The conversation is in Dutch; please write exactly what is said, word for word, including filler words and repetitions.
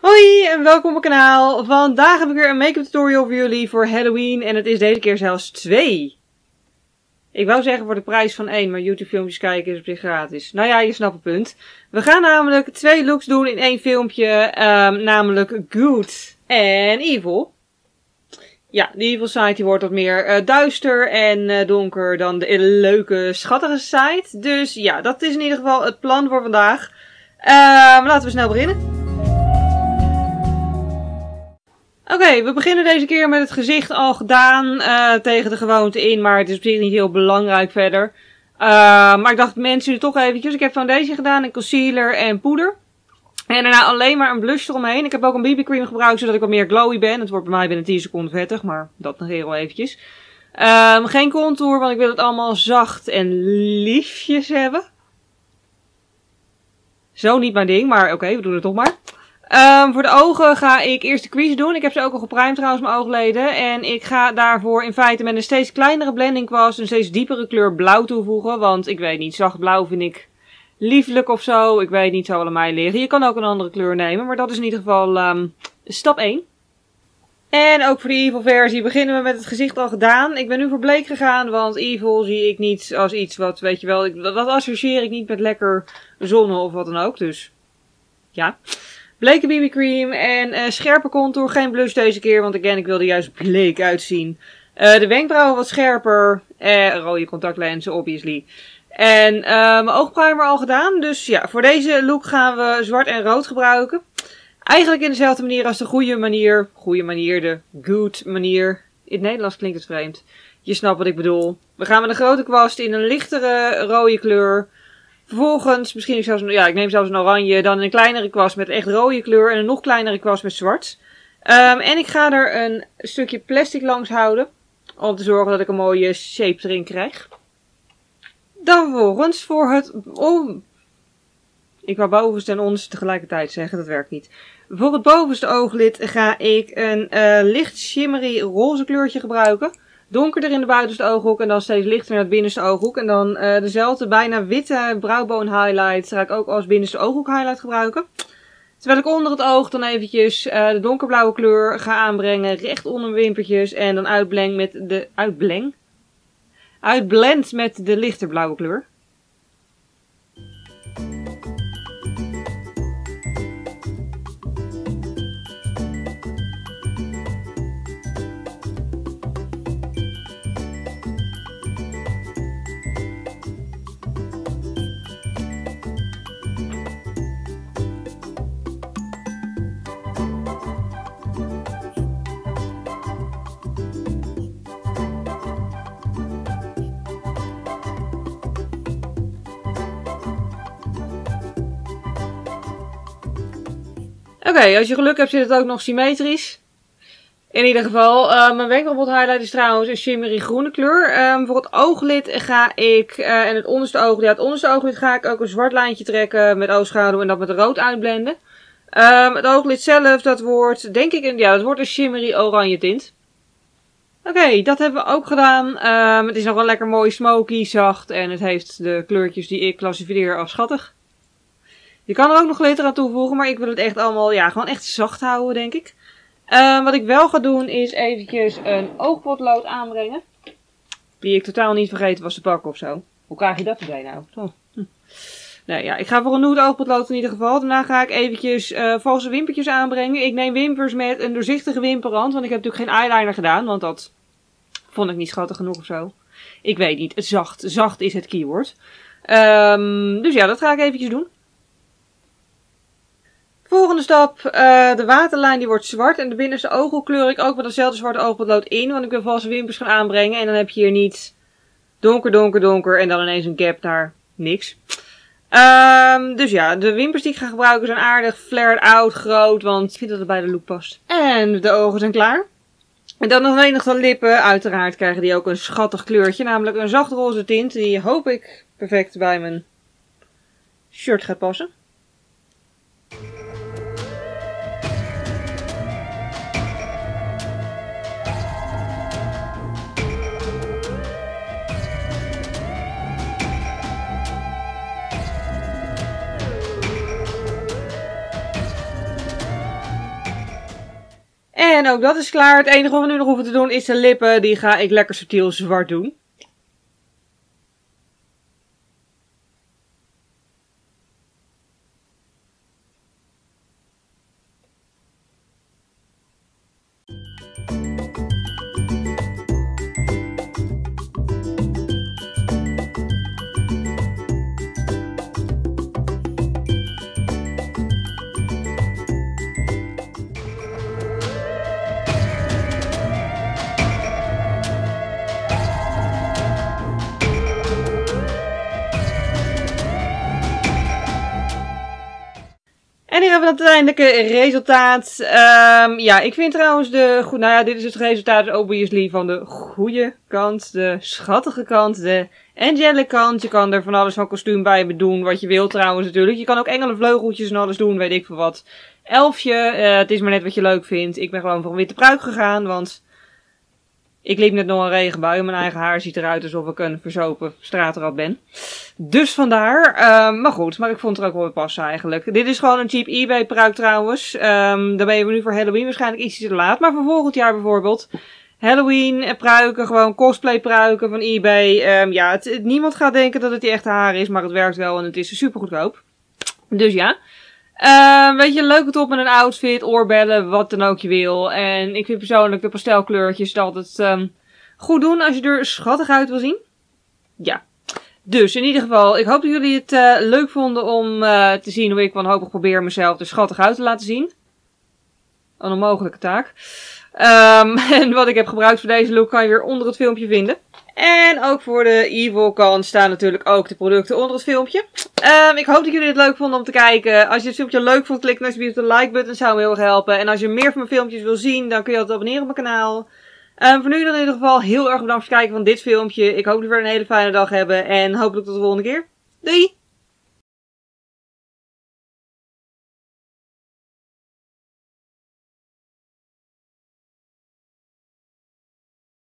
Hoi en welkom op mijn kanaal. Vandaag heb ik weer een make-up tutorial voor jullie voor Halloween en het is deze keer zelfs twee. Ik wou zeggen voor de prijs van één, maar YouTube filmpjes kijken is op zich gratis. Nou ja, je snapt het punt. We gaan namelijk twee looks doen in één filmpje, um, namelijk Good en Evil. Ja, de Evil side die wordt wat meer uh, duister en uh, donker dan de leuke, schattige side. Dus ja, dat is in ieder geval het plan voor vandaag. Uh, laten we snel beginnen. Oké, okay, we beginnen deze keer met het gezicht al gedaan uh, tegen de gewoonte in, maar het is op zich niet heel belangrijk verder. Uh, maar ik dacht mensen jullie toch eventjes. Ik heb foundation gedaan en concealer en poeder. En daarna alleen maar een blush eromheen. Ik heb ook een B B cream gebruikt zodat ik wat meer glowy ben. Het wordt bij mij binnen tien seconden vettig, maar dat nog heel eventjes. Um, geen contour, want ik wil het allemaal zacht en liefjes hebben. Zo niet mijn ding, maar oké, okay, we doen het toch maar. Um, voor de ogen ga ik eerst de crease doen. Ik heb ze ook al geprimed trouwens, mijn oogleden. En ik ga daarvoor in feite met een steeds kleinere blending kwast een steeds diepere kleur blauw toevoegen. Want ik weet niet, zacht blauw vind ik lieflijk of zo. Ik weet niet, zou aan mij liggen. Je kan ook een andere kleur nemen, maar dat is in ieder geval um, stap één. En ook voor de Evil versie beginnen we met het gezicht al gedaan. Ik ben nu voor bleek gegaan, want Evil zie ik niet als iets wat, weet je wel, ik, dat associeer ik niet met lekker zonne of wat dan ook. Dus ja. Bleke B B cream en uh, scherpe contour. Geen blush deze keer, want again, ik wilde juist bleek uitzien. Uh, de wenkbrauwen wat scherper. Uh, rode contactlenzen, obviously. En uh, mijn oogprimer al gedaan. Dus ja, voor deze look gaan we zwart en rood gebruiken. Eigenlijk in dezelfde manier als de goede manier. Goede manier, de good manier. In het Nederlands klinkt het vreemd. Je snapt wat ik bedoel. We gaan met een grote kwast in een lichtere rode kleur. Vervolgens, misschien zelfs, ja, ik neem zelfs een oranje, dan een kleinere kwast met echt rode kleur en een nog kleinere kwast met zwart. Um, en ik ga er een stukje plastic langs houden, om te zorgen dat ik een mooie shape erin krijg. Dan vervolgens voor het, oh, ik wou bovenste en onderste tegelijkertijd zeggen, dat werkt niet. Voor het bovenste ooglid ga ik een uh, licht shimmery roze kleurtje gebruiken. Donkerder in de buitenste ooghoek en dan steeds lichter naar het binnenste ooghoek. En dan uh, dezelfde bijna witte brauwboon highlight ga ik ook als binnenste ooghoek highlight gebruiken. Terwijl ik onder het oog dan eventjes uh, de donkerblauwe kleur ga aanbrengen. Recht onder mijn wimpertjes en dan uitbleng met de... Uitbleng? Uitblend met de lichter blauwe kleur. Oké, okay, als je geluk hebt zit het ook nog symmetrisch. In ieder geval, uh, mijn wenkbrauwbot highlight is trouwens een shimmery groene kleur. Um, voor het ooglid ga ik, uh, en het onderste ooglid, ja, het onderste ooglid ga ik ook een zwart lijntje trekken met oogschaduw en dat met rood uitblenden. Um, het ooglid zelf, dat wordt, denk ik, een, ja, dat wordt een shimmery oranje tint. Oké, okay, dat hebben we ook gedaan. Um, het is nog wel lekker mooi smoky, zacht en het heeft de kleurtjes die ik klassificeer als schattig. Je kan er ook nog glitter aan toevoegen, maar ik wil het echt allemaal, ja, gewoon echt zacht houden, denk ik. Uh, wat ik wel ga doen is eventjes een oogpotlood aanbrengen. Die ik totaal niet vergeten was te pakken of zo. Hoe krijg je dat erbij nou? Oh. Hm. Nou ja, ik ga voor een nude oogpotlood in ieder geval. Daarna ga ik eventjes uh, valse wimpertjes aanbrengen. Ik neem wimpers met een doorzichtige wimperrand, want ik heb natuurlijk geen eyeliner gedaan, want dat vond ik niet schattig genoeg of zo. Ik weet niet, zacht, zacht is het keyword. Um, dus ja, dat ga ik eventjes doen. Volgende stap, uh, de waterlijn die wordt zwart en de binnenste ooghoek kleur ik ook met hetzelfde zwarte oogpotlood in, want ik wil valse wimpers gaan aanbrengen en dan heb je hier niet donker, donker, donker en dan ineens een gap naar niks. Um, dus ja, de wimpers die ik ga gebruiken zijn aardig flared out, groot, want ik vind dat het bij de look past. En de ogen zijn klaar. En dan nog alleen nog de lippen, uiteraard krijgen die ook een schattig kleurtje, namelijk een zacht roze tint, die hoop ik perfect bij mijn shirt gaat passen. En ook dat is klaar. Het enige wat we nu nog hoeven te doen is de lippen. Die ga ik lekker subtiel zwart doen. En hier hebben we het uiteindelijke resultaat. Um, ja, ik vind trouwens de... Goed, nou ja, dit is het resultaat obviously van de goede kant. De schattige kant. De angelic kant. Je kan er van alles van kostuum bij doen. Wat je wil trouwens natuurlijk. Je kan ook engelenvleugeltjes en alles doen. Weet ik veel wat. Elfje. Uh, het is maar net wat je leuk vindt. Ik ben gewoon voor een witte pruik gegaan. Want... Ik liep net nog een regenbui en mijn eigen haar ziet eruit alsof ik een verzopen straatrat ben. Dus vandaar. Um, maar goed, maar ik vond het er ook wel weer passen eigenlijk. Dit is gewoon een cheap eBay pruik trouwens. Um, dan ben je nu voor Halloween waarschijnlijk ietsje te laat. Maar voor volgend jaar bijvoorbeeld. Halloween pruiken, gewoon cosplay pruiken van eBay. Um, ja, het, het, niemand gaat denken dat het die echte haar is, maar het werkt wel en het is super goedkoop. Dus ja. Uh, weet je, een leuke top met een outfit, oorbellen, wat dan ook je wil. En ik vind persoonlijk de pastelkleurtjes het altijd um, goed doen als je er schattig uit wil zien. Ja. Dus in ieder geval, ik hoop dat jullie het uh, leuk vonden om uh, te zien hoe ik wanhopig probeer mezelf er schattig uit te laten zien. Een onmogelijke taak. Um, en wat ik heb gebruikt voor deze look kan je weer onder het filmpje vinden. En ook voor de evil kant staan natuurlijk ook de producten onder het filmpje. Um, ik hoop dat jullie het leuk vonden om te kijken. Als je het filmpje leuk vond, klik dan alsjeblieft op de like button. Dat zou me heel erg helpen. En als je meer van mijn filmpjes wil zien, dan kun je altijd abonneren op mijn kanaal. Um, voor nu dan in ieder geval heel erg bedankt voor het kijken van dit filmpje. Ik hoop dat we weer een hele fijne dag hebben. En hopelijk tot de volgende keer. Doei!